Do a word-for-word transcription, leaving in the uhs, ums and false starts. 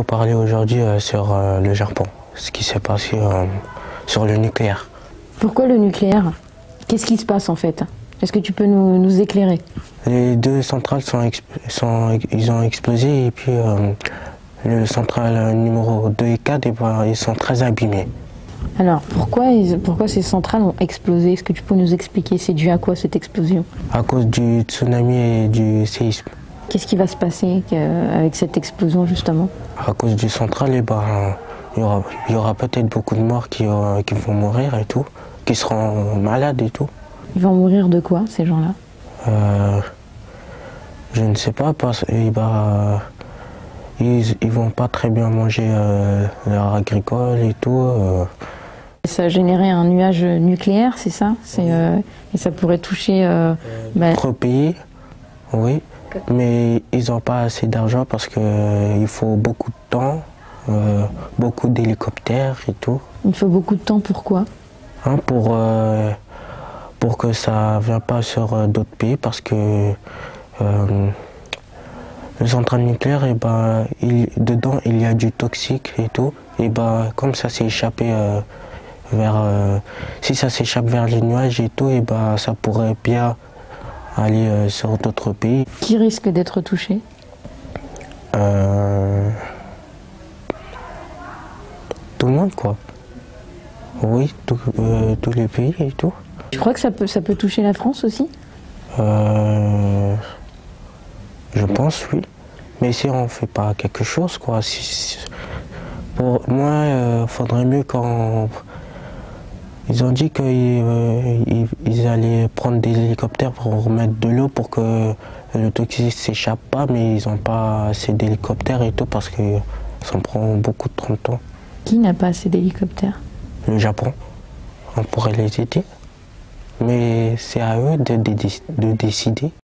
vous parler aujourd'hui euh, sur euh, le Japon, ce qui s'est passé euh, sur le nucléaire. Pourquoi le nucléaire? Qu'est-ce qui se passe en fait? Est-ce que tu peux nous, nous éclairer? Les deux centrales sont, sont ils ont explosé et puis euh, le central numéro deux et quatre, et ben, ils sont très abîmés. Alors pourquoi, ils, pourquoi ces centrales ont explosé? Est-ce que tu peux nous expliquer? C'est dû à quoi cette explosion? À cause du tsunami et du séisme. Qu'est-ce qui va se passer avec cette explosion justement? À cause du central, et ben, il y aura, il y aura peut-être beaucoup de morts qui, euh, qui vont mourir et tout, qui seront malades et tout. Ils vont mourir de quoi ces gens-là? euh, Je ne sais pas, parce qu'ils bah, ils, ils vont pas très bien manger euh, leur agricole et tout. Euh. Ça a généré un nuage nucléaire, c'est ça? C'est, euh, et ça pourrait toucher... Euh, bah... D'autres pays, oui, mais ils n'ont pas assez d'argent parce qu'il euh, faut beaucoup de temps, euh, beaucoup d'hélicoptères et tout. Il faut beaucoup de temps, pourquoi? Hein, pour, euh, pour que ça ne vienne pas sur euh, d'autres pays, parce que euh, le central nucléaire, et ben, il, dedans il y a du toxique et tout, et ben, comme ça s'est échappé euh, vers... Euh, si ça s'échappe vers les nuages et tout, et ben, ça pourrait bien aller euh, sur d'autres pays. Qui risque d'être touché? euh, Tout le monde, quoi. Oui, tout, euh, tous les pays et tout. Tu crois que ça peut, ça peut toucher la France aussi? euh, Je pense, oui. Mais si on ne fait pas quelque chose, quoi. Si, si, pour moi, il euh, faudrait mieux quand... Ils ont dit qu'ils euh, ils, ils allaient prendre des hélicoptères pour remettre de l'eau pour que le toxique ne s'échappe pas, mais ils n'ont pas assez d'hélicoptères et tout parce que ça prend beaucoup de temps. Qui n'a pas assez d'hélicoptères? Le Japon. On pourrait les aider. Mais c'est à eux de, de, de décider.